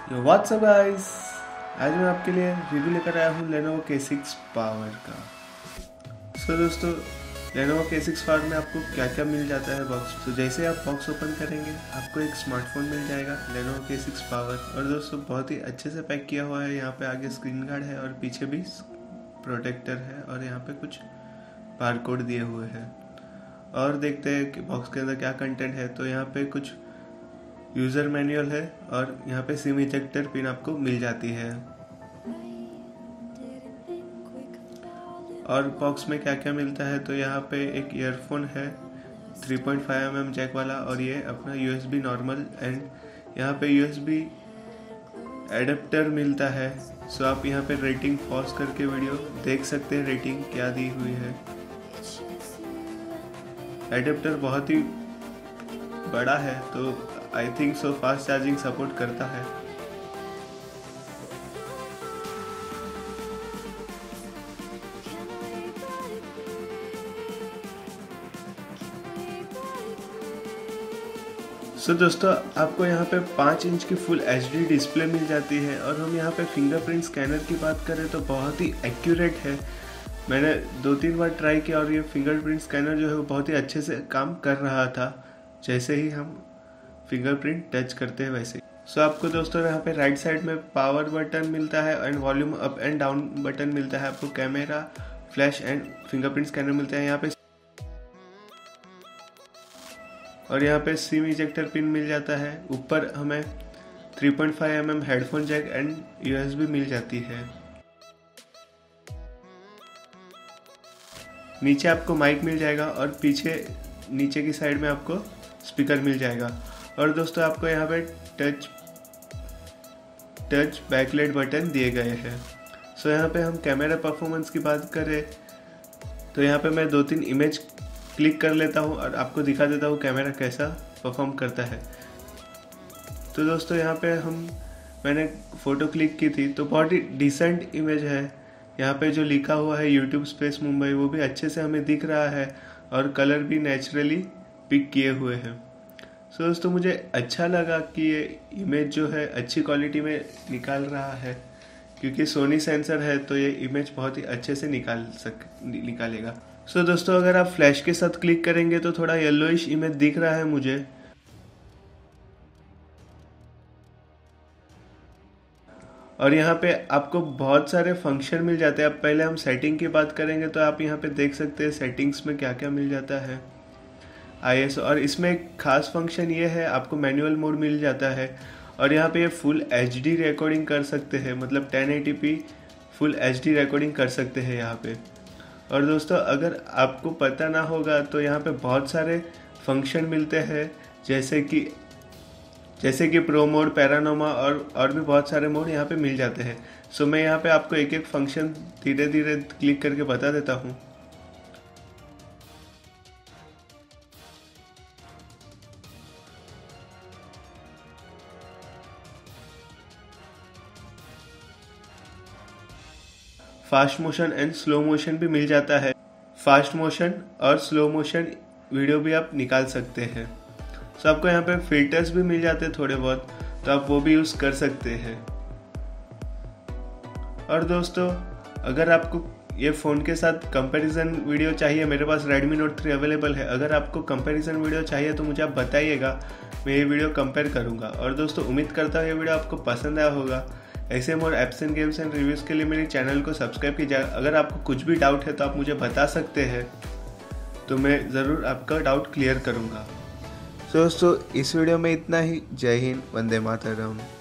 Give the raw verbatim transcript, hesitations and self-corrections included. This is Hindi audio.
यो व्हाट्सअप गाइस, आज मैं आपके लिए रिव्यू लेकर आया हूँ Lenovo K सिक्स Power का। सो so, दोस्तों Lenovo K सिक्स Power में आपको क्या क्या मिल जाता है बॉक्स। तो जैसे आप बॉक्स ओपन करेंगे आपको एक स्मार्टफोन मिल जाएगा Lenovo K सिक्स Power। और दोस्तों बहुत ही अच्छे से पैक किया हुआ है। यहाँ पे आगे स्क्रीन गार्ड है और पीछे भी प्रोटेक्टर है और यहाँ पे कुछ बार कोड दिए हुए हैं। और देखते हैं कि बॉक्स के अंदर क्या कंटेंट है। तो यहाँ पे कुछ यूज़र मैनुअल है और यहाँ पे सिम इजेक्टर पिन आपको मिल जाती है। और बॉक्स में क्या क्या मिलता है, तो यहाँ पे एक ईयरफोन है three point five M M jack वाला और ये अपना यूएसबी नॉर्मल एंड यहाँ पे यूएसबी एडेप्टर मिलता है। सो आप यहाँ पे रेटिंग पॉज करके वीडियो देख सकते हैं रेटिंग क्या दी हुई है। एडेप्टर बहुत ही बड़ा है तो I think so fast charging support करता है। सो so, दोस्तों आपको यहाँ पे पाँच इंच की फुल एच डी डिस्प्ले मिल जाती है। और हम यहाँ पे फिंगरप्रिंट स्कैनर की बात करें तो बहुत ही एक्यूरेट है। मैंने दो तीन बार ट्राई किया और ये फिंगरप्रिंट स्कैनर जो है वो बहुत ही अच्छे से काम कर रहा था, जैसे ही हम फिंगरप्रिंट टच करते हैं वैसे। सो so, आपको दोस्तों यहाँ पे राइट साइड में पावर बटन मिलता है and volume up and down button मिलता है। आपको camera, flash and fingerprint scanner मिलता है यहाँ पे। और यहाँ पे सिम इजेक्टर पिन मिल जाता है। ऊपर हमें three point five M M headphone jack and USB मिल जाती है। नीचे आपको माइक मिल जाएगा और पीछे नीचे की साइड में आपको स्पीकर मिल जाएगा। और दोस्तों आपको यहाँ पे टच टच बैकलाइट बटन दिए गए हैं। सो यहाँ पे हम कैमरा परफॉर्मेंस की बात करें तो यहाँ पे मैं दो तीन इमेज क्लिक कर लेता हूँ और आपको दिखा देता हूँ कैमरा कैसा परफॉर्म करता है। तो दोस्तों यहाँ पे हम मैंने फ़ोटो क्लिक की थी तो बहुत ही डिसेंट इमेज है। यहाँ पे जो लिखा हुआ है यूट्यूब स्पेस मुंबई वो भी अच्छे से हमें दिख रहा है और कलर भी नेचुरली पिक किए हुए हैं। सो so, दोस्तों मुझे अच्छा लगा कि ये इमेज जो है अच्छी क्वालिटी में निकाल रहा है, क्योंकि सोनी सेंसर है तो ये इमेज बहुत ही अच्छे से निकाल सक निकालेगा। सो so, दोस्तों अगर आप फ्लैश के साथ क्लिक करेंगे तो थोड़ा येलोइश इमेज दिख रहा है मुझे। और यहाँ पे आपको बहुत सारे फंक्शन मिल जाते हैं। अब पहले हम सेटिंग की बात करेंगे तो आप यहाँ पे देख सकते हैं सेटिंग्स में क्या क्या मिल जाता है आई एस ओ। और इसमें एक खास फंक्शन ये है, आपको मैनुअल मोड मिल जाता है और यहाँ पे ये फुल एच डी रिकॉर्डिंग कर सकते हैं, मतलब ten eighty P full H D recording कर सकते हैं यहाँ पे। और दोस्तों अगर आपको पता ना होगा तो यहाँ पे बहुत सारे फंक्शन मिलते हैं, जैसे कि जैसे कि प्रो मोड, पैरानोमा और और भी बहुत सारे मोड यहाँ पे मिल जाते हैं। सो मैं यहाँ पे आपको एक एक फंक्शन धीरे धीरे क्लिक करके बता देता हूँ। Fast motion and slow motion भी मिल जाता है। फास्ट मोशन और स्लो मोशन वीडियो भी आप निकाल सकते हैं। सो आपको यहाँ पे फिल्टर्स भी मिल जाते हैं थोड़े बहुत, तो आप वो भी यूज़ कर सकते हैं। और दोस्तों अगर आपको ये फ़ोन के साथ कंपैरिजन वीडियो चाहिए, मेरे पास Redmi Note थ्री अवेलेबल है। अगर आपको कंपैरिजन वीडियो चाहिए तो मुझे आप बताइएगा, मैं ये वीडियो कंपेयर करूँगा। और दोस्तों उम्मीद करता हूँ ये वीडियो आपको पसंद आया होगा। ऐसे more apps and games and reviews के लिए मेरे चैनल को सब्सक्राइब कीजिए। अगर आपको कुछ भी डाउट है तो आप मुझे बता सकते हैं, तो मैं ज़रूर आपका डाउट क्लियर करूँगा। सो दोस्तों इस वीडियो में इतना ही। जय हिंद, वंदे मातरम।